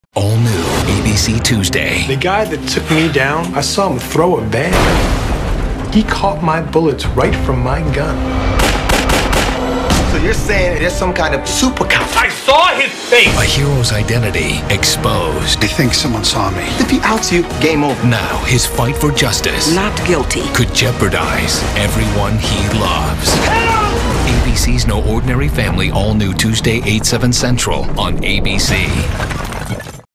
All new ABC Tuesday. The guy that took me down, I saw him throw a bag. He caught my bullets right from my gun. So you're saying there's some kind of super cop? I saw his face! A hero's identity exposed. I think someone saw me. If he outs you, game over. Now his fight for justice Not guilty. could jeopardize everyone he loves. Help! ABC's No Ordinary Family, all new Tuesday, 8/7 Central on ABC.